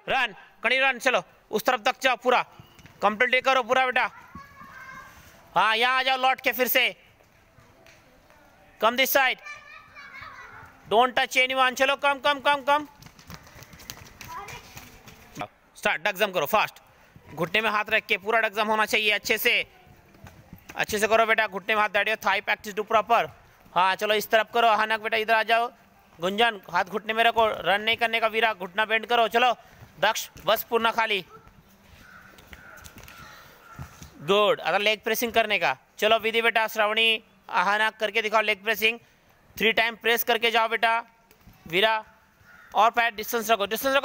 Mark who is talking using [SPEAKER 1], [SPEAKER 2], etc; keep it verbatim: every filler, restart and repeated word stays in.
[SPEAKER 1] Run कड़ी run, चलो उस तरफ तक जाओ, पूरा कंप्लीट करो पूरा बेटा। हाँ यहाँ आ जाओ लौट के फिर से, come this side, don't touch anyone, चलो कम कम कम कम, स्टार्ट, डगजम करो फास्ट, घुटने में हाथ रख के पूरा डगजम होना चाहिए, अच्छे से अच्छे से करो बेटा, घुटने में हाथ डालियो, थाई प्रैक्टिस डू प्रॉपर। हाँ चलो इस तरफ करो, हानक बेटा इधर आ जाओ, गुंजन हाथ घुटने में रखो, रन नहीं करने का वीरा, घुटना बेंड करो, चलो दक्ष बस पूर्ण खाली, गुड। अगर लेग प्रेसिंग करने का, चलो विधि बेटा, श्रावणी हानक करके दिखाओ leg pressing, three time press करके जाओ बेटा वीरा, और पैर डिस्टेंस रखो, डिस्टेंस रखो।